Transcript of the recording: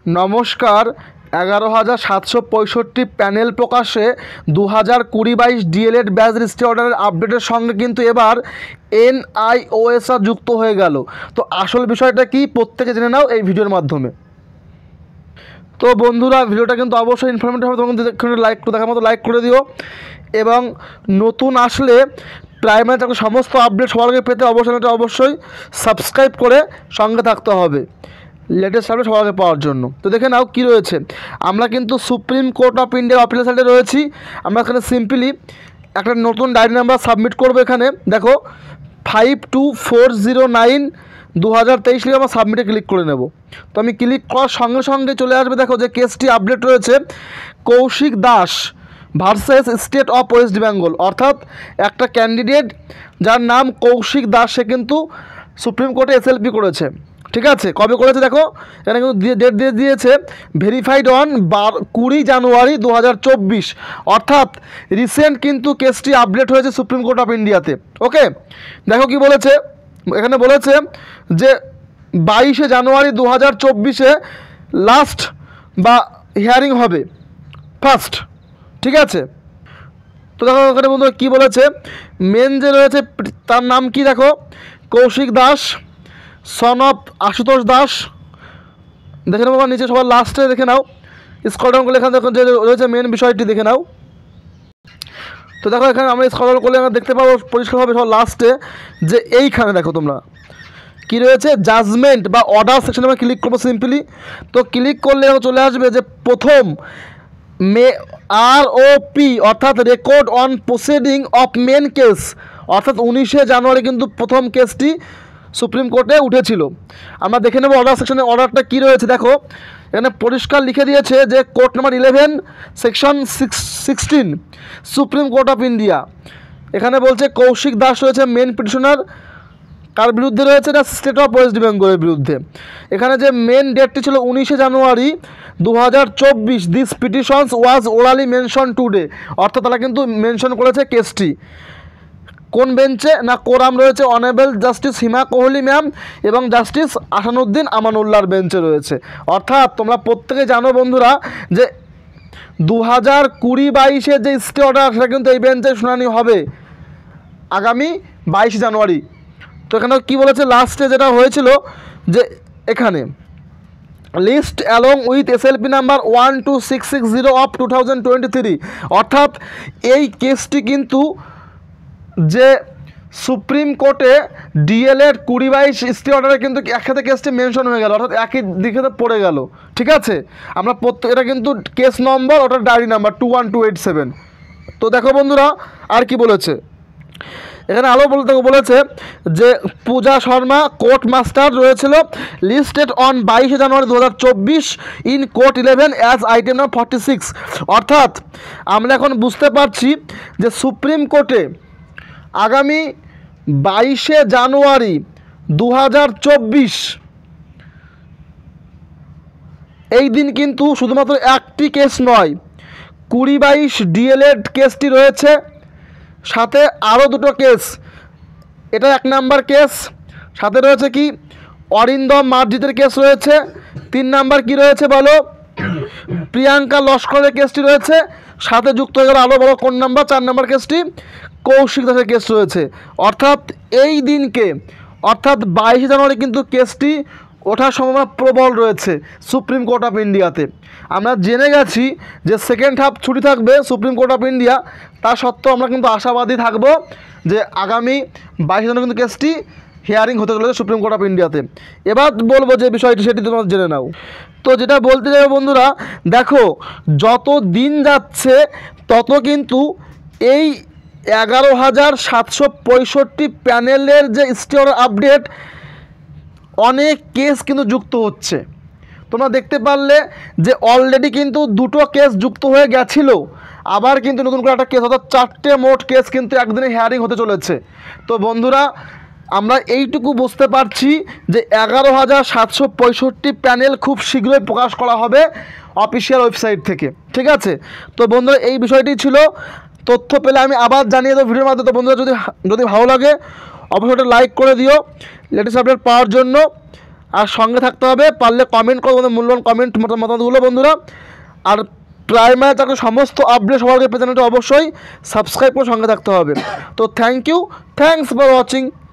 নমস্কার। 11,765 প্যানেল প্রকাশে 2020-22 D.El.Ed batch registry অর্ডারের আপডেটের সঙ্গে কিন্তু এবার NIOSR যুক্ত হয়ে গেল। তো আসল বিষয়টা কি প্রত্যেকে জেনে নাও এই ভিডিওর মাধ্যমে। তো বন্ধুরা, ভিডিওটা কিন্তু অবশ্যই ইনফরমেটিভ হবে, তখন লাইক করে দেখার মতো লাইক করে দিও, এবং নতুন আসলে প্রাইমারি চাকরির সমস্ত আপডেট সবার আগে পেতে অবশ্যই সাবস্ক্রাইব করে সঙ্গে থাকতে হবে লেটেস্ট আপডেট সবার আগে পাওয়ার জন্য। তো দেখে নাও কী রয়েছে। আমরা কিন্তু সুপ্রিম কোর্ট অফ ইন্ডিয়ার অফিসিয়াল সাইটে রয়েছি। আমরা এখানে সিম্পলি একটা নতুন ডায়েরি নাম্বার সাবমিট করবো। এখানে দেখো 52409/2023 লিখে আমরা সাবমিটে ক্লিক করে নেব। তো আমি ক্লিক করার সঙ্গে সঙ্গে চলে আসবে, দেখো যে কেসটি আপডেট রয়েছে Kaushik Das versus state of West Bengal, অর্থাৎ একটা ক্যান্ডিডেট যার নাম কৌশিক দাস, সে কিন্তু সুপ্রিম কোর্টে SLP করেছে। ঠিক আছে, কবে করেছে দেখো, এখানে কিন্তু ডেট দিয়ে দিয়েছে ভেরিফাইড অন 20 জানুয়ারি 2024, অর্থাৎ রিসেন্ট কিন্তু কেসটি আপডেট হয়েছে সুপ্রিম কোর্ট অফ ইন্ডিয়াতে। ওকে, দেখো কি বলেছে। এখানে বলেছে যে 22 জানুয়ারি 2024 লাস্ট বা হিয়ারিং হবে ফার্স্ট। ঠিক আছে, তো দেখো এখানে বন্ধু কী বলেছে, মেন যে রয়েছে তার নাম কি দেখো, কৌশিক দাস সন অফ আশুতোষ দাস। দেখে নেবো নিচে সবার লাস্টে, দেখে নাও স্ক্রল ডাউন করলে এখানে দেখো যে রয়েছে মেন বিষয়টি, দেখে নাও। তো দেখো এখানে আমরা স্ক্রল ডাউন করলে দেখতে পাবো পরিষ্কারভাবে সবার লাস্টে যে এইখানে দেখো তোমরা কী রয়েছে, জাজমেন্ট বা অর্ডার সেকশনে আমরা ক্লিক করবো সিম্পলি। তো ক্লিক করলে চলে আসবে যে প্রথম ROP অর্থাৎ record on proceeding of main case, অর্থাৎ 19 জানুয়ারি কিন্তু প্রথম কেসটি সুপ্রিম কোর্টে উঠেছিল। আমরা দেখে নেব অর্ডার সেকশনে অর্ডারটা কী রয়েছে। দেখো এখানে পরিষ্কার লিখে দিয়েছে যে court number 11 section 16 supreme court of India. এখানে বলছে কৌশিক দাস রয়েছে মেন পিটিশনার, কার বিরুদ্ধে রয়েছে, এটা স্টেট অফ ওয়েস্ট বেঙ্গলের বিরুদ্ধে। এখানে যে মেন ডেটটি ছিল 19 জানুয়ারি 2024, this petitions was orally mention today, অর্থাৎ তারা কিন্তু মেনশন করেছে কেসটি কোন বেঞ্চে না, কোরাম রয়েছে honourable justice Hima Kohli ma'am এবং জাস্টিস আসানুদ্দিন আমানুল্লাহর বেঞ্চে রয়েছে। অর্থাৎ তোমরা প্রত্যেকে জানো বন্ধুরা যে 2020-22 যে স্টে অর্ডার, সেটা কিন্তু এই বেঞ্চে শুনানি হবে আগামী 22 জানুয়ারি। তো এখানে কী বলেছে লাস্টে যেটা হয়েছিল যে এখানে list along with SLP number 12660 of 2023, অর্থাৎ এই কেসটি কিন্তু যে সুপ্রিম কোর্টে DLED 2022 স্টে অর্ডারে কিন্তু একসাথে কেসটি মেনশন হয়ে গেল, অর্থাৎ একই দিকে পড়ে গেল। ঠিক আছে, আমরা এটা কিন্তু কেস নম্বর, ওটার ডায়েরি নাম্বার 21287। তো দেখো বন্ধুরা আর কি বলেছে এখানে, আলো বলেছে যে পূজা শর্মা কোর্ট মাস্টার রয়েছিল listed on 22 January 2024 in court 11 as item number 46, অর্থাৎ আমরা এখন বুঝতে পারছি যে সুপ্রিম কোর্টে আগামী 22 জানুয়ারি 2024 এই দিন কিন্তু শুধুমাত্র একটি কেস নয়, 2022 DLED কেসটি রয়েছে, সাথে আরও দুটো কেস। এটা 1 নাম্বার কেস, সাথে রয়েছে কি অরিন্দম মার্জিতের কেস রয়েছে। 3 নাম্বার কি রয়েছে বলো, প্রিয়াঙ্কা লস্করের কেসটি রয়েছে, সাথে যুক্ত হয়ে গেল আরও বড় কোন নাম্বার 4 নাম্বার কেসটি কৌশিক দাসের কেস রয়েছে। অর্থাৎ এই দিনকে অর্থাৎ 22 জানুয়ারি কিন্তু কেসটি ওঠার সম্ভাবনা প্রবল রয়েছে সুপ্রিম কোর্ট অফ ইন্ডিয়াতে। আমরা জেনে গেছি যে সেকেন্ড হাফ ছুটি থাকবে সুপ্রিম কোর্ট অফ ইন্ডিয়া, তা সত্ত্বেও আমরা কিন্তু আশাবাদী থাকব যে আগামী 22 জানুয়ারি কিন্তু কেসটি হিয়ারিং হতে চলেছে সুপ্রিম কোর্ট অফ ইন্ডিয়াতে। এবার বলবো যে বিষয়টি সেটি তোমরা জেনে নাও। তো যেটা বলতে যাবে বন্ধুরা, দেখো যত দিন যাচ্ছে তত কিন্তু এই 11,765 প্যানেলের যে স্টে অর্ডার আপডেট, অনেক কেস কিন্তু যুক্ত হচ্ছে। তোমরা দেখতে পারলে যে অলরেডি কিন্তু 2টো কেস যুক্ত হয়ে গেছিল, আবার কিন্তু নতুন করে একটা কেস, অর্থাৎ 4টে মোট কেস কিন্তু একদিনে হিয়ারিং হতে চলেছে। তো বন্ধুরা আমরা এইটুকু বুঝতে পারছি যে 11,765 প্যানেল খুব শীঘ্রই প্রকাশ করা হবে অফিসিয়াল ওয়েবসাইট থেকে। ঠিক আছে, তো বন্ধুরা এই বিষয়টি ছিল। তথ্য পেলে আমি আবার জানিয়ে দেবো ভিডিওর মাধ্যমে। তো বন্ধুরা যদি ভালো লাগে অবশ্যই লাইক করে দিও লেটেস্ট আপডেট পাওয়ার জন্য। আর সঙ্গে থাকতে হবে, পারলে কমেন্ট করো তোমাদের মূল্যবান কমেন্ট মতামতগুলো বন্ধুরা। আর প্রাইমারি চাকরির সমস্ত আপডেট সবার আগে পেতে চ্যানেলটা অবশ্যই সাবস্ক্রাইব করে সঙ্গে থাকতে হবে। তো thank you, thanks for watching.